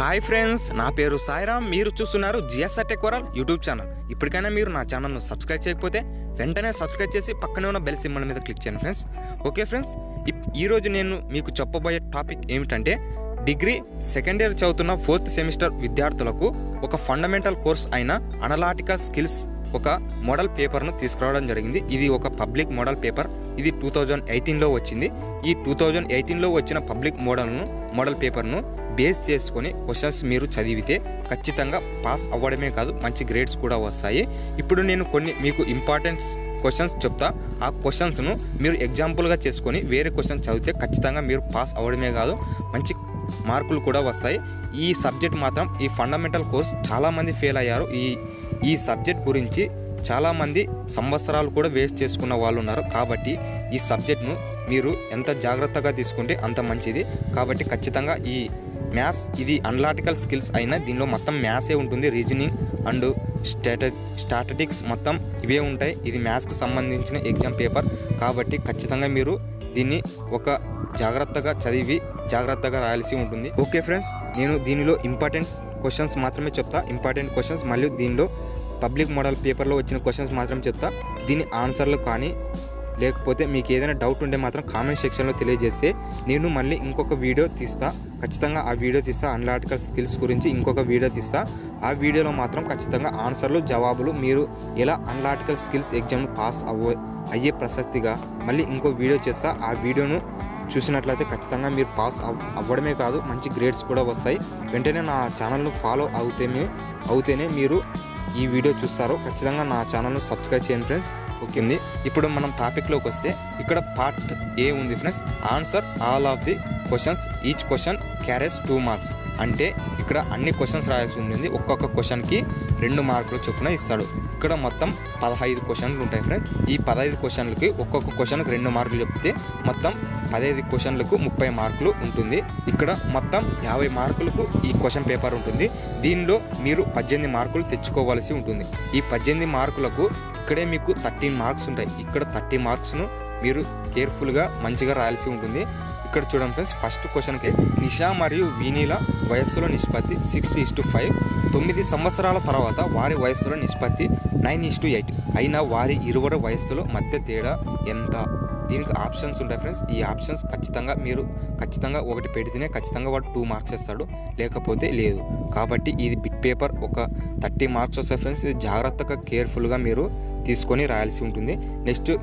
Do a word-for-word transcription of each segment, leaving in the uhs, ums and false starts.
Hi friends, నా పేరు సాయిరామ్. మీరు చూస్తున్నారు GSR tech world YouTube channel. ఇప్పటికైనా మీరు నా ఛానల్ను సబ్స్క్రైబ్ చేయకపోతే వెంటనే సబ్స్క్రైబ్ చేసి పక్కనే ఉన్న బెల్ సింబల్ మీద క్లిక్ చేయండి ఫ్రెండ్స్. ఓకే ఫ్రెండ్స్, ఈరోజు నేను మీకు చెప్పబోయే టాపిక్ ఏమిటంటే డిగ్రీ సెకండ్ ఇయర్ చదువుతున్న ఫోర్త్ సెమిస్టర్ విద్యార్థులకు ఒక ఫండమెంటల్ కోర్స్ అయిన అనలాటికల్ స్కిల్స్ ఒక మోడల్ పేపర్ను తీసుకురావడం జరిగింది. ఇది ఒక పబ్లిక్ మోడల్ పేపర్. ఇది టూ థౌజండ్ ఎయిటీన్లో వచ్చింది. ఈ టూ థౌజండ్ ఎయిటీన్లో వచ్చిన పబ్లిక్ మోడల్ను మోడల్ పేపర్ను బేస్ చేసుకొని క్వశ్చన్స్ మీరు చదివితే ఖచ్చితంగా పాస్ అవ్వడమే కాదు, మంచి గ్రేడ్స్ కూడా వస్తాయి. ఇప్పుడు నేను కొన్ని మీకు ఇంపార్టెంట్ క్వశ్చన్స్ చెప్తా. ఆ క్వశ్చన్స్ను మీరు ఎగ్జాంపుల్గా చేసుకొని వేరే క్వశ్చన్స్ చదివితే ఖచ్చితంగా మీరు పాస్ అవ్వడమే కాదు, మంచి మార్కులు కూడా వస్తాయి. ఈ సబ్జెక్ట్ మాత్రం, ఈ ఫండమెంటల్ కోర్స్ చాలామంది ఫెయిల్ అయ్యారు. ఈ ఈ సబ్జెక్ట్ గురించి చాలామంది సంవత్సరాలు కూడా వేస్ట్ చేసుకున్న వాళ్ళు ఉన్నారు. కాబట్టి ఈ సబ్జెక్ట్ను మీరు ఎంత జాగ్రత్తగా తీసుకుంటే అంత మంచిది. కాబట్టి ఖచ్చితంగా ఈ మ్యాథ్స్, ఇది అనలాటికల్ స్కిల్స్ అయినా దీనిలో మొత్తం మ్యాథ్సే ఉంటుంది. రీజనింగ్ అండ్ స్టాట స్టాటిస్టిక్స్ మొత్తం ఇవే ఉంటాయి. ఇది మ్యాథ్స్కి సంబంధించిన ఎగ్జామ్ పేపర్. కాబట్టి ఖచ్చితంగా మీరు దీన్ని ఒక జాగ్రత్తగా చదివి జాగ్రత్తగా రాయాల్సి ఉంటుంది. ఓకే ఫ్రెండ్స్, నేను దీనిలో ఇంపార్టెంట్ క్వశ్చన్స్ మాత్రమే చెప్తా. ఇంపార్టెంట్ క్వశ్చన్స్ మరియు దీనిలో పబ్లిక్ మోడల్ పేపర్లో వచ్చిన క్వశ్చన్స్ మాత్రం చెప్తా. దీని ఆన్సర్లు కానీ లేకపోతే మీకు ఏదైనా డౌట్ ఉంటే మాత్రం కామెంట్ సెక్షన్లో తెలియజేస్తే నేను మళ్ళీ ఇంకొక వీడియో తీస్తా. ఖచ్చితంగా ఆ వీడియో తీస్తా. అనలాటికల్ స్కిల్స్ గురించి ఇంకొక వీడియో తీస్తా. ఆ వీడియోలో మాత్రం ఖచ్చితంగా ఆన్సర్లు, జవాబులు, మీరు ఎలా అనలాటికల్ స్కిల్స్ ఎగ్జామ్ను పాస్ అవ్వ అయ్యే ప్రసక్తిగా మళ్ళీ ఇంకో వీడియో చేస్తా. ఆ వీడియోను చూసినట్లయితే ఖచ్చితంగా మీరు పాస్ అవ్వడమే కాదు, మంచి గ్రేడ్స్ కూడా వస్తాయి. వెంటనే నా ఛానల్ను ఫాలో అవుతేనే అవుతేనే మీరు ఈ వీడియో చూస్తారు. ఖచ్చితంగా నా ఛానల్ను సబ్స్క్రైబ్ చేయండి ఫ్రెండ్స్. ఓకే అండి, ఇప్పుడు మనం టాపిక్లోకి వస్తే ఇక్కడ పార్ట్ ఏ ఉంది friends. Answer all of the questions, each question carries two marks. అంటే ఇక్కడ అన్ని క్వశ్చన్స్ రాయాల్సి ఉంటుంది. ఒక్కొక్క క్వశ్చన్కి రెండు మార్కులు చొప్పున ఇస్తాడు. ఇక్కడ మొత్తం పదహైదు క్వశ్చన్లు ఉంటాయి ఫ్రెండ్స్. ఈ పదహైదు క్వశ్చన్లకి ఒక్కొక్క క్వశ్చన్కి రెండు మార్కులు చెప్తే మొత్తం పదహైదు క్వశ్చన్లకు ముప్పై మార్కులు ఉంటుంది. ఇక్కడ మొత్తం యాభై మార్కులకు ఈ క్వశ్చన్ పేపర్ ఉంటుంది. దీనిలో మీరు పద్దెనిమిది మార్కులు తెచ్చుకోవాల్సి ఉంటుంది. ఈ పద్దెనిమిది మార్కులకు ఇక్కడే మీకు థర్టీన్ మార్క్స్ ఉంటాయి. ఇక్కడ థర్టీ మార్క్స్ను మీరు కేర్ఫుల్గా మంచిగా రాయాల్సి ఉంటుంది. ఇక్కడ చూడండి ఫ్రెండ్స్, ఫస్ట్ క్వశ్చన్కి నిషా మరియు వీనీల వయస్సులో నిష్పత్తి సిక్స్ ఈస్ టు ఫైవ్. తొమ్మిది సంవత్సరాల తర్వాత వారి వయస్సులో నిష్పత్తి నైన్ ఈస్ టు ఎయిట్. అయినా వారి ఇరువురు వయస్సులో మధ్య తేడా ఎంత? దీనికి ఆప్షన్స్ ఉంటాయి ఫ్రెండ్స్. ఈ ఆప్షన్స్ ఖచ్చితంగా మీరు ఖచ్చితంగా ఒకటి పెడితేనే ఖచ్చితంగా వాడు టూ మార్క్స్ ఇస్తాడు, లేకపోతే లేదు. కాబట్టి ఇది బిట్ పేపర్ ఒక థర్టీ మార్క్స్ వస్తాయి ఫ్రెండ్స్. ఇది జాగ్రత్తగా కేర్ఫుల్గా మీరు తీసుకొని రాయాల్సి ఉంటుంది. నెక్స్ట్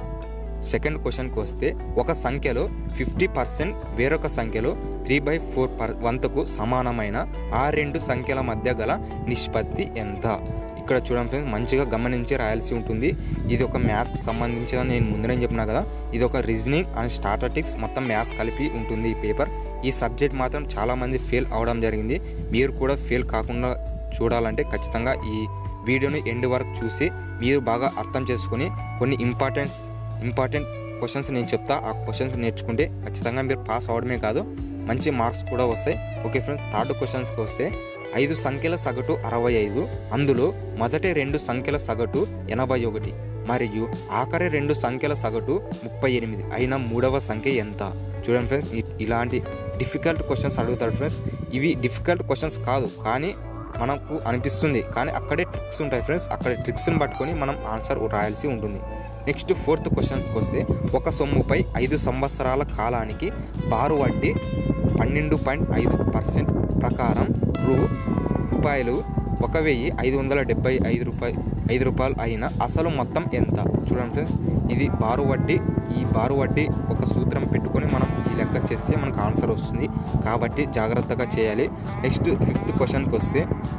సెకండ్ క్వశ్చన్కి వస్తే ఒక సంఖ్యలో ఫిఫ్టీ పర్సెంట్ వేరొక సంఖ్యలో త్రీ బై ఫోర్ పర్ వంతకు సమానమైన ఆ రెండు సంఖ్యల మధ్య గల నిష్పత్తి ఎంత? ఇక్కడ చూడండి ఫ్రెండ్స్, మంచిగా గమనించి రాయాల్సి ఉంటుంది. ఇది ఒక మ్యాథ్స్కి సంబంధించిందని నేను ముందరే చెప్పినా కదా. ఇది ఒక రీజనింగ్ అండ్ స్టాటిస్టిక్స్ మొత్తం మ్యాథ్స్ కలిపి ఉంటుంది ఈ పేపర్. ఈ సబ్జెక్ట్ మాత్రం చాలామంది ఫెయిల్ అవడం జరిగింది. మీరు కూడా ఫెయిల్ కాకుండా చూడాలంటే ఖచ్చితంగా ఈ వీడియోని ఎండ్ వరకు చూసి మీరు బాగా అర్థం చేసుకొని కొన్ని ఇంపార్టెంట్స్ ఇంపార్టెంట్ క్వశ్చన్స్ నేను చెప్తా. ఆ క్వశ్చన్స్ నేర్చుకుంటే ఖచ్చితంగా మీరు పాస్ అవడమే కాదు, మంచి మార్క్స్ కూడా వస్తాయి. ఓకే ఫ్రెండ్స్, థర్డ్ క్వశ్చన్స్కి వస్తే ఐదు సంఖ్యల సగటు అరవై ఐదు, అందులో మొదటి రెండు సంఖ్యల సగటు ఎనభై ఒకటి మరియు ఆఖరి రెండు సంఖ్యల సగటు ముప్పై ఎనిమిది అయిన మూడవ సంఖ్య ఎంత? చూడండి ఫ్రెండ్స్, ఇలాంటి డిఫికల్ట్ క్వశ్చన్స్ అడుగుతారు ఫ్రెండ్స్. ఇవి డిఫికల్ట్ క్వశ్చన్స్ కాదు, కానీ మనకు అనిపిస్తుంది, కానీ అక్కడే ట్రిక్స్ ఉంటాయి ఫ్రెండ్స్. అక్కడ ట్రిక్స్ని పట్టుకొని మనం ఆన్సర్ రాయాల్సి ఉంటుంది. నెక్స్ట్ ఫోర్త్ క్వశ్చన్స్కి వస్తే ఒక సొమ్ముపై ఐదు సంవత్సరాల కాలానికి బారు వడ్డీ పన్నెండు పాయింట్ ఐదు పర్సెంట్ ప్రకారం రూ రూపాయలు ఒక వెయ్యి ఐదు వందల డెబ్బై ఐదు రూపాయలు ఐదు రూపాయలు అయిన అసలు మొత్తం ఎంత? చూడండి ఫ్రెండ్స్, ఇది బారు వడ్డీ. ఈ బారు వడ్డీ ఒక సూత్రం పెట్టుకొని మనం ఈ లెక్క చేస్తే మనకు ఆన్సర్ వస్తుంది. కాబట్టి జాగ్రత్తగా చేయాలి. నెక్స్ట్ ఫిఫ్త్ క్వశ్చన్కి వస్తే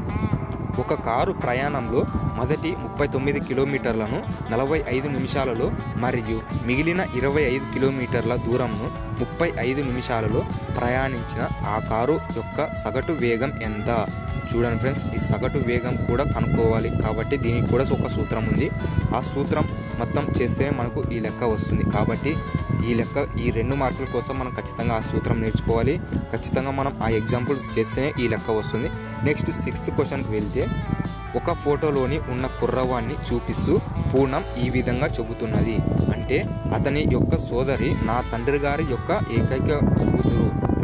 ఒక కారు ప్రయాణంలో మొదటి ముప్పై తొమ్మిది కిలోమీటర్లను నలభై ఐదు నిమిషాలలో మరియు మిగిలిన ఇరవై ఐదు కిలోమీటర్ల దూరంను ముప్పై ఐదు నిమిషాలలో ప్రయాణించిన ఆ కారు యొక్క సగటు వేగం ఎంత? చూడండి ఫ్రెండ్స్, ఈ సగటు వేగం కూడా కనుక్కోవాలి. కాబట్టి దీనికి కూడా ఒక సూత్రం ఉంది. ఆ సూత్రం మొత్తం చేస్తే మనకు ఈ లెక్క వస్తుంది. కాబట్టి ఈ లెక్క ఈ రెండు మార్కుల కోసం మనం ఖచ్చితంగా ఆ సూత్రం నేర్చుకోవాలి. ఖచ్చితంగా మనం ఆ ఎగ్జాంపుల్స్ చేస్తేనే ఈ లెక్క వస్తుంది. నెక్స్ట్ సిక్స్త్ క్వశ్చన్కి వెళ్తే ఒక ఫోటోలోని ఉన్న కుర్రవాన్ని చూపిస్తూ పూర్ణం ఈ విధంగా చెబుతున్నది. అంటే అతని యొక్క సోదరి నా తండ్రి గారి యొక్క ఏకైక కూతురు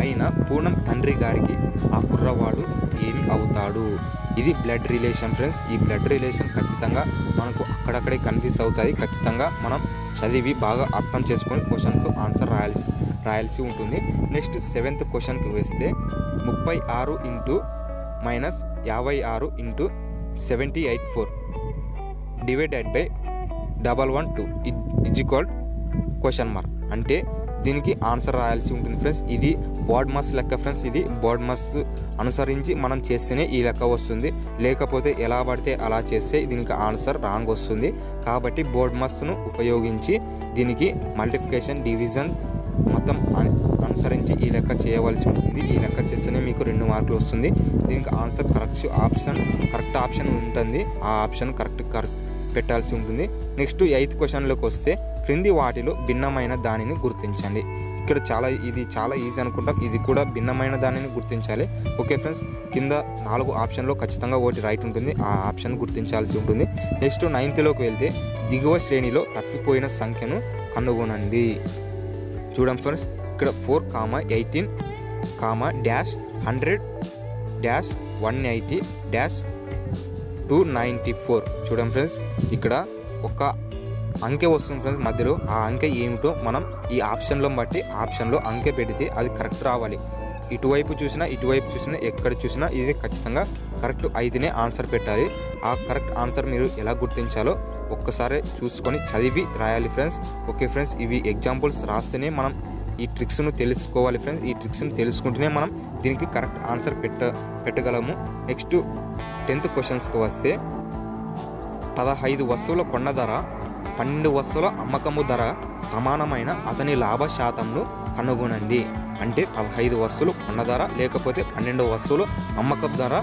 అయిన పూనం తండ్రి గారికి ఆ కుర్రవాడు ఏమి అవుతాడు? ఇది బ్లడ్ రిలేషన్ ఫ్రెండ్స్. ఈ బ్లడ్ రిలేషన్ ఖచ్చితంగా మనకు అక్కడక్కడే కన్ఫ్యూజ్ అవుతాయి. ఖచ్చితంగా మనం చదివి బాగా అర్థం చేసుకొని క్వశ్చన్కు ఆన్సర్ రాయాల్సి రాయాల్సి ఉంటుంది. నెక్స్ట్ సెవెంత్ క్వశ్చన్కి వేస్తే ముప్పై ఆరు ఇంటూ మైనస్ యాభై ఆరు into seventy eight four divided by double one two is equal question mark అంటే దీనికి ఆన్సర్ రాయాల్సి ఉంటుంది ఫ్రెండ్స్. ఇది బోర్డ్ మాస్ లెక్క ఫ్రెండ్స్. ఇది బోర్డ్ మాస్ అనుసరించి మనం చేస్తేనే ఈ లెక్క వస్తుంది. లేకపోతే ఎలా పడితే అలా చేస్తే దీనికి ఆన్సర్ రాంగ్ వస్తుంది. కాబట్టి బోర్డ్ మాస్ను ఉపయోగించి దీనికి మల్టిప్లికేషన్ డివిజన్ మొత్తం అనుసరించి ఈ లెక్క చేయవలసి ఉంటుంది. ఈ లెక్క చేస్తేనే మీకు రెండు మార్కులు వస్తుంది. దీనికి answer correct option correct option ఉంటుంది. ఆ ఆప్షన్ కరెక్ట్ కరెక్ట్ పెట్టాల్సి ఉంటుంది. నెక్స్ట్ ఎయిత్ క్వశ్చన్లోకి వస్తే క్రింది వాటిలో భిన్నమైన దానిని గుర్తించండి. ఇక్కడ చాలా ఇది చాలా ఈజీ అనుకుంటాం. ఇది కూడా భిన్నమైన దానిని గుర్తించాలి. ఓకే ఫ్రెండ్స్, కింద నాలుగు ఆప్షన్లో ఖచ్చితంగా ఒకటి రైట్ ఉంటుంది. ఆ ఆప్షన్ గుర్తించాల్సి ఉంటుంది. నెక్స్ట్ నైన్త్లోకి వెళ్తే దిగువ శ్రేణిలో తప్పిపోయిన సంఖ్యను కనుగొనండి. చూడండి ఫ్రెండ్స్, ఇక్కడ four comma eighteen comma dash hundred dash one eighty dash two ninety four చూడండి ఫ్రెండ్స్, ఇక్కడ ఒక అంకె వస్తుంది ఫ్రెండ్స్ మధ్యలో. ఆ అంకె ఏమిటో మనం ఈ ఆప్షన్లో బట్టి ఆప్షన్లో అంకె పెడితే అది కరెక్ట్ రావాలి. ఇటువైపు చూసినా ఇటువైపు చూసినా ఎక్కడ చూసినా ఇది ఖచ్చితంగా కరెక్ట్ అయితేనే ఆన్సర్ పెట్టాలి. ఆ కరెక్ట్ ఆన్సర్ మీరు ఎలా గుర్తించాలో ఒక్కసారి చూసుకొని చదివి రాయాలి ఫ్రెండ్స్. ఓకే ఫ్రెండ్స్, ఇవి ఎగ్జాంపుల్స్ రాస్తేనే మనం ఈ ట్రిక్స్ను తెలుసుకోవాలి ఫ్రెండ్స్. ఈ ట్రిక్స్ను తెలుసుకుంటేనే మనం దీనికి కరెక్ట్ ఆన్సర్ పెట్ట పెట్టగలము. నెక్స్ట్ టెన్త్ క్వశ్చన్స్కి వస్తే పదహైదు వస్తువుల కొన్న ధర పన్నెండు వస్తువుల అమ్మకము ధర సమానమైన అతని లాభ శాతంను కనుగొనండి. అంటే పదహైదు వస్తువులు కొన్న ధర లేకపోతే పన్నెండు వస్తువులు అమ్మకం ధర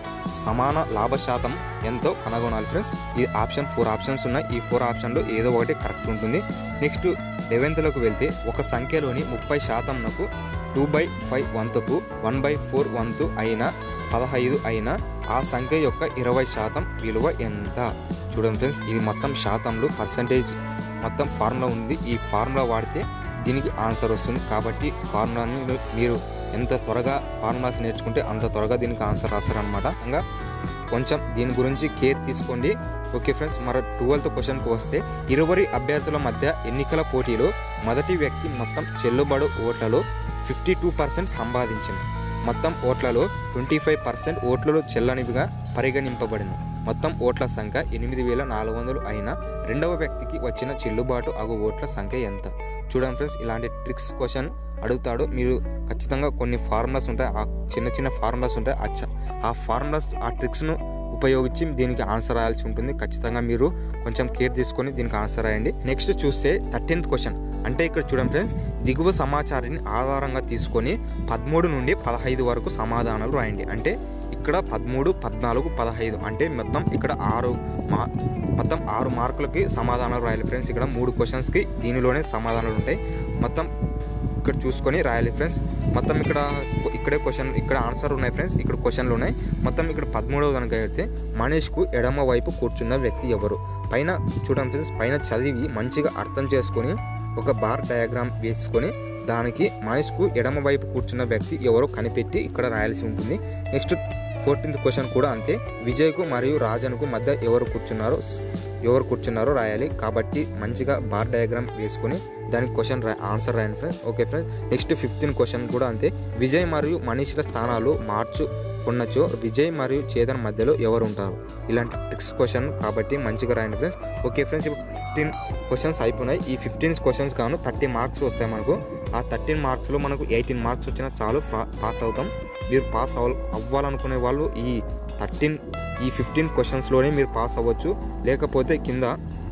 సమాన లాభ శాతం ఎంతో కనుగొనాలి ఫ్రెండ్స్. ఈ ఆప్షన్ ఫోర్ ఆప్షన్స్ ఉన్నాయి. ఈ ఫోర్ ఆప్షన్లో ఏదో ఒకటి కరెక్ట్ ఉంటుంది. నెక్స్ట్ లెవెన్త్లోకి వెళ్తే ఒక సంఖ్యలోని ముప్పై శాతంనకు టూ బై ఫైవ్ వంతుకు వన్ బై ఫోర్ వంతు అయిన పదహైదు అయిన ఆ సంఖ్య యొక్క ఇరవై శాతం విలువ ఎంత? చూడండి ఫ్రెండ్స్, ఇది మొత్తం శాతంలో పర్సంటేజ్ మొత్తం ఫార్ములా ఉంది. ఈ ఫార్ములా వాడితే దీనికి ఆన్సర్ వస్తుంది. కాబట్టి ఫార్ములాని మీరు ఎంత త్వరగా ఫార్ములాస్ నేర్చుకుంటే అంత త్వరగా దీనికి ఆన్సర్ రాస్తారనమాట. ఇంకా కొంచెం దీని గురించి కేర్ తీసుకోండి. ఓకే ఫ్రెండ్స్, మరో ట్వెల్త్ క్వశ్చన్కి వస్తే ఇరువురి అభ్యర్థుల మధ్య ఎన్నికల పోటీలో మొదటి వ్యక్తి మొత్తం చెల్లుబడు ఓట్లలో ఫిఫ్టీ టూ పర్సెంట్ సంపాదించింది. మొత్తం ఓట్లలో ట్వంటీ ఫైవ్ పర్సెంట్ ఓట్లలో చెల్లనివిగా పరిగణింపబడింది. మొత్తం ఓట్ల సంఖ్య ఎనిమిది వేల నాలుగు వందలు అయిన రెండవ వ్యక్తికి వచ్చిన చెల్లుబాటు అగు ఓట్ల సంఖ్య ఎంత? చూడండి ఫ్రెండ్స్, ఇలాంటి ట్రిక్స్ క్వశ్చన్ అడుగుతాడు. మీరు ఖచ్చితంగా కొన్ని ఫార్ములాస్ ఉంటాయి, ఆ చిన్న చిన్న ఫార్ములాస్ ఉంటాయి. అచ్చా ఆ ఫార్ములాస్ ఆ ట్రిక్స్ను ఉపయోగించి దీనికి ఆన్సర్ రాయాల్సి ఉంటుంది. ఖచ్చితంగా మీరు కొంచెం కేర్ తీసుకొని దీనికి ఆన్సర్ రాయండి. నెక్స్ట్ చూస్తే థర్టీన్త్ క్వశ్చన్ అంటే ఇక్కడ చూడండి ఫ్రెండ్స్, దిగువ సమాచారాన్ని ఆధారంగా తీసుకొని పదమూడు నుండి పదహైదు వరకు సమాధానాలు రాయండి. అంటే ఇక్కడ పదమూడు పద్నాలుగు పదహైదు అంటే మొత్తం ఇక్కడ ఆరు మా మొత్తం ఆరు మార్కులకి సమాధానాలు రాయాలి ఫ్రెండ్స్. ఇక్కడ మూడు క్వశ్చన్స్కి దీనిలోనే సమాధానాలు ఉంటాయి. మొత్తం ఇక్కడ చూసుకొని రాయాలి ఫ్రెండ్స్. మొత్తం ఇక్కడ ఇక్కడే క్వశ్చన్ ఇక్కడ ఆన్సర్ ఉన్నాయి ఫ్రెండ్స్. ఇక్కడ క్వశ్చన్లు ఉన్నాయి. మొత్తం ఇక్కడ పదమూడవ కనుక అయితే మనీష్కు ఎడమ వైపు కూర్చున్న వ్యక్తి ఎవరు? పైన చూడండి ఫ్రెండ్స్, పైన చదివి మంచిగా అర్థం చేసుకొని ఒక బార్ డయాగ్రామ్ వేసుకొని దానికి మనీష్కు ఎడమ వైపు కూర్చున్న వ్యక్తి ఎవరో కనిపెట్టి ఇక్కడ రాయాల్సి ఉంటుంది. నెక్స్ట్ ఫోర్టీన్త్ క్వశ్చన్ కూడా అంతే. విజయ్కు మరియు రాజన్కు మధ్య ఎవరు కూర్చున్నారో ఎవరు కూర్చున్నారో రాయాలి. కాబట్టి మంచిగా బార్ డయాగ్రామ్ వేసుకొని దానికి క్వశ్చన్ రా ఆన్సర్ రాయండి friends. Okay friends, next fifteen question కూడా అంతే. విజయ్ మరియు మనీష్ల స్థానాలు మార్చు ఉన్నచో విజయ్ మరియు చేతన్ మధ్యలో ఎవరు ఉంటారు? ఇలాంటి ట్రిక్స్ క్వశ్చన్ కాబట్టి మంచిగా రాయండి ఫ్రెండ్స్. ఓకే ఫ్రెండ్స్, ఇప్పుడు ఫిఫ్టీన్ క్వశ్చన్స్ అయిపోయినాయి. ఈ ఫిఫ్టీన్ క్వశ్చన్స్ కాను థర్టీ మార్క్స్ వస్తాయి మనకు. ఆ థర్టీన్ మార్క్స్లో మనకు ఎయిటీన్ మార్క్స్ వచ్చినా చాలు పాస్ అవుతాం. మీరు పాస్ అవ అవ్వాలనుకునే వాళ్ళు ఈ థర్టీన్ ఈ ఫిఫ్టీన్ క్వశ్చన్స్లోనే మీరు పాస్ అవ్వచ్చు. లేకపోతే కింద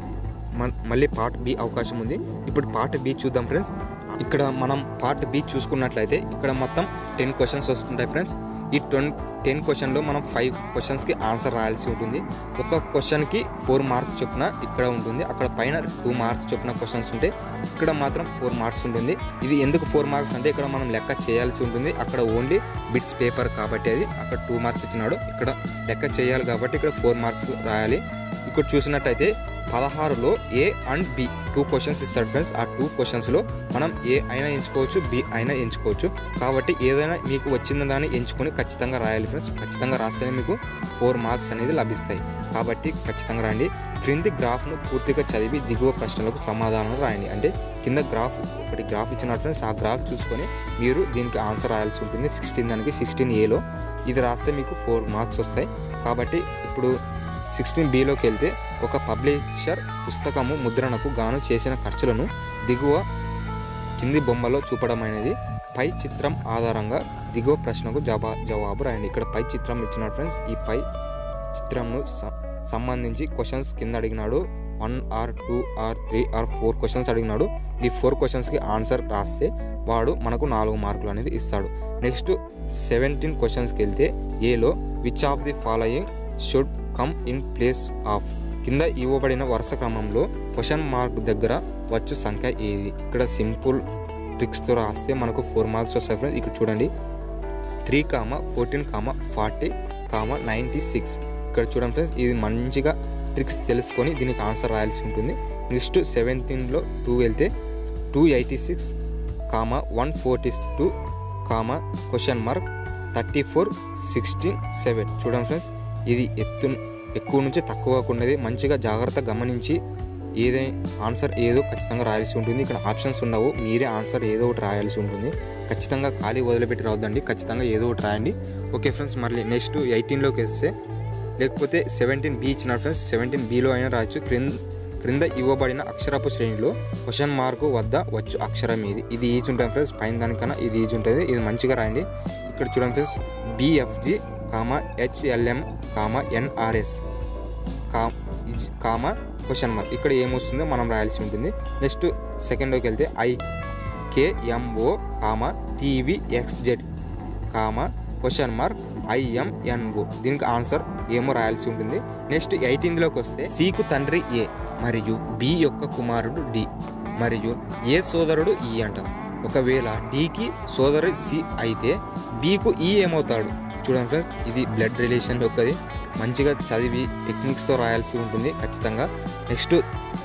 మళ్ళీ పార్ట్ బి అవకాశం ఉంది. ఇప్పుడు పార్ట్ బి చూద్దాం ఫ్రెండ్స్. ఇక్కడ మనం పార్ట్ బి చూసుకున్నట్లయితే ఇక్కడ మొత్తం టెన్ క్వశ్చన్స్ వస్తుంటాయి ఫ్రెండ్స్. ఈ టెన్ టెన్ క్వశ్చన్లో మనం ఫైవ్ క్వశ్చన్స్కి ఆన్సర్ రాయాల్సి ఉంటుంది. ఒక క్వశ్చన్కి ఫోర్ మార్క్స్ చొప్పున ఇక్కడ ఉంటుంది, అక్కడ పైన టూ మార్క్స్ చొప్పున క్వశ్చన్స్ ఉంటాయి, ఇక్కడ మాత్రం ఫోర్ మార్క్స్ ఉంటుంది. ఇది ఎందుకు ఫోర్ మార్క్స్ అంటే ఇక్కడ మనం లెక్క చేయాల్సి ఉంటుంది, అక్కడ ఓన్లీ బిట్స్ పేపర్ కాబట్టి అది అక్కడ టూ మార్క్స్ ఇచ్చినాడు, ఇక్కడ లెక్క చేయాలి కాబట్టి ఇక్కడ ఫోర్ మార్క్స్ రాయాలి. ఇక్కడ చూసినట్టయితే పదహారులో A and B two questions ఇస్తాడు ఫ్రెండ్స్. ఆ టూ క్వశ్చన్స్లో మనం ఏ అయినా ఎంచుకోవచ్చు, బి అయినా ఎంచుకోవచ్చు. కాబట్టి ఏదైనా మీకు వచ్చిన దాన్ని ఎంచుకొని ఖచ్చితంగా రాయాలి ఫ్రెండ్స్. ఖచ్చితంగా రాస్తేనే మీకు ఫోర్ మార్క్స్ అనేది లభిస్తాయి. కాబట్టి ఖచ్చితంగా రాయండి. క్రింది గ్రాఫ్ను పూర్తిగా చదివి దిగువ ప్రశ్నలకు సమాధానం రాయండి. అంటే కింద గ్రాఫ్ ఒకటి గ్రాఫ్ ఇచ్చినాడు ఫ్రెండ్స్. ఆ గ్రాఫ్ చూసుకొని మీరు దీనికి ఆన్సర్ రాయాల్సి ఉంటుంది. సిక్స్టీన్ దానికి సిక్స్టీన్ ఏలో ఇది రాస్తే మీకు ఫోర్ మార్క్స్ వస్తాయి. కాబట్టి ఇప్పుడు సిక్స్టీన్ బిలోకి వెళ్తే ఒక పబ్లిషర్ పుస్తకము ముద్రణకు గాను చేసిన ఖర్చులను దిగువ కింది బొమ్మలో చూపడమైనది. పై చిత్రం ఆధారంగా దిగువ ప్రశ్నకు జవా జవాబు రాయండి. ఇక్కడ పై చిత్రం ఇచ్చినాడు ఫ్రెండ్స్. ఈ పై చిత్రంను సంబంధించి క్వశ్చన్స్ కింద అడిగినాడు. One or two or three or four questions అడిగినాడు. ఈ ఫోర్ క్వశ్చన్స్కి ఆన్సర్ రాస్తే వాడు మనకు నాలుగు మార్కులు అనేది ఇస్తాడు. నెక్స్ట్ సెవెంటీన్ క్వశ్చన్స్కి వెళ్తే ఏలో which of the following should come in place of కింద ఇవ్వబడిన వరుస క్రమంలో క్వశ్చన్ మార్క్ దగ్గర వచ్చు సంఖ్య ఏది. ఇక్కడ సింపుల్ ట్రిక్స్తో రాస్తే మనకు ఫోర్ మార్క్స్ వస్తాయి ఫ్రెండ్స్. ఇక్కడ చూడండి three comma fourteen comma forty comma ninety six ఇక్కడ చూడండి ఫ్రెండ్స్. ఇది మంచిగా ట్రిక్స్ తెలుసుకొని దీనికి ఆన్సర్ రాయాల్సి ఉంటుంది. నెక్స్ట్ సెవెంటీన్లో టూ వెళ్తే two eighty six comma one forty two comma question mark thirty four sixteen seven చూడండి ఫ్రెండ్స్. ఇది ఎత్తు ఎక్కువ నుంచి తక్కువ ఉన్నది మంచిగా జాగ్రత్తగా గమనించి ఏదైనా ఆన్సర్ ఏదో ఖచ్చితంగా రాయాల్సి ఉంటుంది. ఇక్కడ ఆప్షన్స్ ఉండవు, మీరే ఆన్సర్ ఏదో ఒకటి రాయాల్సి ఉంటుంది. ఖచ్చితంగా ఖాళీ వదిలిపెట్టి రావద్దండి, ఖచ్చితంగా ఏదో ఒకటి రాయండి. ఓకే ఫ్రెండ్స్, మళ్ళీ నెక్స్ట్ ఎయిటీన్లోకి వస్తే లేకపోతే సెవెంటీన్ బి ఇచ్చిన ఫ్రెండ్స్. సెవెంటీన్ బిలో అయినా రాయొచ్చు. క్రింద క్రింద ఇవ్వబడిన అక్షరపు శ్రేణిలో క్వశ్చన్ మార్కు వద్ద వచ్చు అక్షరం ఇది. ఇది ఈజీ ఉంటుంది ఫ్రెండ్స్, పైన దానికన్నా ఇది ఈజీ ఉంటుంది. ఇది మంచిగా రాయండి. ఇక్కడ చూడండి ఫ్రెండ్స్, బిఎఫ్జి కామ హెచ్ఎల్ఎం కామ ఎన్ఆర్ఎస్ కా కామ క్వశ్చన్ మార్క్ ఇక్కడ ఏమొస్తుందో మనం రాయాల్సి ఉంటుంది. నెక్స్ట్ సెకండ్లోకి వెళ్తే ఐకేఎంఓ కామ టీవీఎక్స్జెడ్ కామ క్వశ్చన్ మార్క్ ఐఎంఎన్ఓ దీనికి ఆన్సర్ ఏమో రాయాల్సి ఉంటుంది. నెక్స్ట్ ఎయిటీన్త్లోకి వస్తే సికు తండ్రి ఏ మరియు బి యొక్క కుమారుడు డి మరియు ఏ సోదరుడు ఈ అంటాం. ఒకవేళ డికి సోదరు సి అయితే బికు ఈ ఏమవుతాడు చూడండి ఫ్రెండ్స్. ఇది బ్లడ్ రిలేషన్ యొక్కది, మంచిగా చదివి టెక్నిక్స్తో రాయాల్సి ఉంటుంది ఖచ్చితంగా. నెక్స్ట్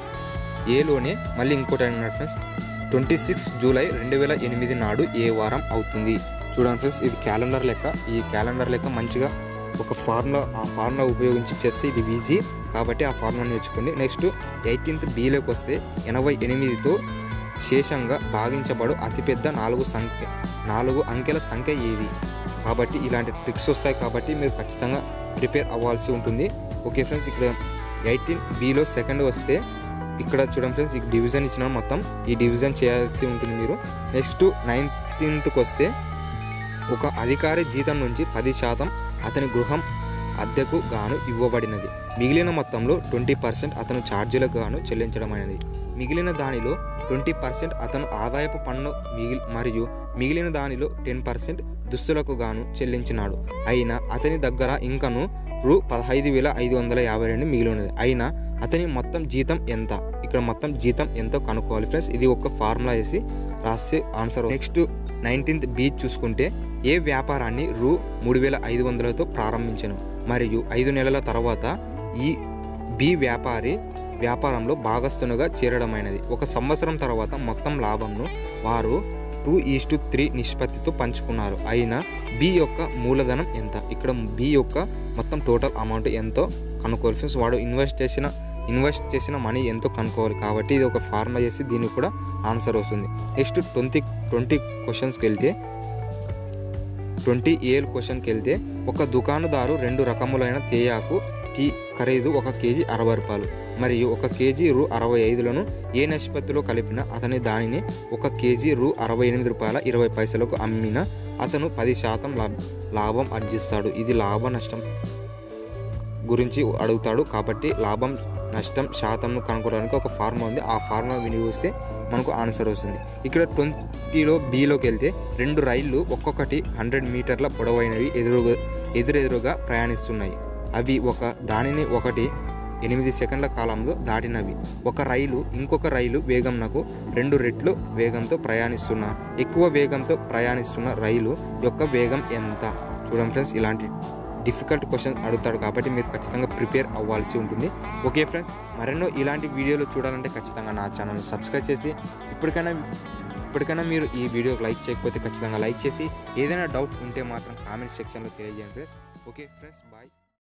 ఏలోనే మళ్ళీ ఇంకోటి అడిగినాడు ఫ్రెండ్స్. ట్వంటీ సిక్స్ జూలై రెండు వేల ఎనిమిది నాడు ఏ వారం అవుతుంది చూడండి ఫ్రెండ్స్. ఇది క్యాలెండర్ లెక్క. ఈ క్యాలెండర్ లెక్క మంచిగా ఒక ఫార్ములా ఆ ఫార్ములా ఉపయోగించి చేస్తే ఇది ఈజీ కాబట్టి ఆ ఫార్ములా నేర్చుకోండి. నెక్స్ట్ ఎయిటీన్త్ బిలోకి వస్తే ఎనభై ఎనిమిదితో శేషంగా భాగించబడు అతిపెద్ద నాలుగు సంఖ్య నాలుగు అంకెల సంఖ్య ఏది. కాబట్టి ఇలాంటి ట్రిక్స్ వస్తాయి కాబట్టి మీరు ఖచ్చితంగా ప్రిపేర్ అవ్వాల్సి ఉంటుంది. ఓకే ఫ్రెండ్స్, ఇక్కడ ఎయిటీన్ బిలో సెకండ్ వస్తే ఇక్కడ చూడండి ఫ్రెండ్స్, ఈ డివిజన్ ఇచ్చిన మొత్తం ఈ డివిజన్ చేయాల్సి ఉంటుంది మీరు. నెక్స్ట్ నైన్టీన్త్కి వస్తే ఒక అధికారి జీతం నుంచి పది శాతం అతని గృహం అద్దెకు గాను ఇవ్వబడినది. మిగిలిన మొత్తంలో ట్వంటీ పర్సెంట్ అతను ఛార్జీలకు గాను చెల్లించడం అనేది. మిగిలిన దానిలో ట్వంటీ పర్సెంట్ అతను ఆదాయపు పన్ను మిగిలి మరియు మిగిలిన దానిలో టెన్ పర్సెంట్ దుస్తులకు గాను చెల్లించినాడు. అయినా అతని దగ్గర ఇంకను రూ పదహైదు వేల ఐదు వందల యాభై రెండు మిగిలి ఉన్నది. అయినా అతని మొత్తం జీతం ఎంత. ఇక్కడ మొత్తం జీతం ఎంతో కనుక్కోవాలి ఫ్రెండ్స్. ఇది ఒక ఫార్ములా వేసి రాస్తే ఆన్సర్. నెక్స్ట్ నైన్టీన్త్ బి చూసుకుంటే ఏ వ్యాపారాన్ని రూ మూడు వేల ఐదు వందలతో ప్రారంభించను మరియు ఐదు నెలల తర్వాత ఈ బి వ్యాపారి వ్యాపారంలో భాగస్థునుగా చేరడమైనది. ఒక సంవత్సరం తర్వాత మొత్తం లాభంను వారు టూ ఈస్ టు త్రీ నిష్పత్తితో పంచుకున్నారు. అయినా బి యొక్క మూలధనం ఎంత. ఇక్కడ బి యొక్క మొత్తం టోటల్ అమౌంట్ ఎంతో కనుక్కోవాలి ఫ్రెండ్స్. వాడు ఇన్వెస్ట్ చేసిన ఇన్వెస్ట్ చేసిన మనీ ఎంతో కనుక్కోవాలి కాబట్టి ఇది ఒక ఫార్ములా చేసి దీనికి కూడా ఆన్సర్ వస్తుంది. నెక్స్ట్ ట్వంటీ ట్వంటీ క్వశ్చన్స్కి వెళ్తే ట్వంటీ ఏల్ క్వశ్చన్కి వెళ్తే ఒక దుకాణదారు రెండు రకములైన తేయాకు టీ ఖరీదు ఒక కేజీ అరవై రూపాయలు మరియు ఒక కేజీ రూ అరవై ఐదులను ఏ నిష్పత్తిలో కలిపిన అతని దానిని ఒక కేజీ రూ అరవై ఎనిమిది రూపాయల ఇరవై పైసలకు అమ్మిన అతను పది శాతం లాభం ఆర్జిస్తాడు. ఇది లాభ నష్టం గురించి అడుగుతాడు కాబట్టి లాభం నష్టం శాతంను కనుక్కోవడానికి ఒక ఫార్ములా ఉంది. ఆ ఫార్ములా వినియోగిస్తే మనకు ఆన్సర్ వస్తుంది. ఇక్కడ ట్వంటీలో బిలోకి వెళ్తే రెండు రైళ్లు ఒక్కొక్కటి హండ్రెడ్ మీటర్ల పొడవైనవి ఎదురు ఎదురెదురుగా ప్రయాణిస్తున్నాయి. అవి ఒక దానిని ఒకటి ఎనిమిది సెకండ్ల కాలంలో దాటినవి. ఒక రైలు ఇంకొక రైలు వేగంనకు రెండు రెట్లు వేగంతో ప్రయాణిస్తున్న ఎక్కువ వేగంతో ప్రయాణిస్తున్న రైలు యొక్క వేగం ఎంత? చూడండి ఫ్రెండ్స్, ఇలాంటి డిఫికల్ట్ క్వశ్చన్ అడుగుతాడు కాబట్టి మీరు ఖచ్చితంగా ప్రిపేర్ అవ్వాల్సి ఉంటుంది. ఓకే ఫ్రెండ్స్, మరెన్నో ఇలాంటి వీడియోలు చూడాలంటే ఖచ్చితంగా నా ఛానల్ని సబ్స్క్రైబ్ చేసి ఇప్పటికైనా ఇప్పటికైనా మీరు ఈ వీడియోకి లైక్ చేయకపోతే ఖచ్చితంగా లైక్ చేసి ఏదైనా డౌట్ ఉంటే మాత్రం కామెంట్ సెక్షన్లో తెలియజేయండి ఫ్రెండ్స్. Okay friends, bye.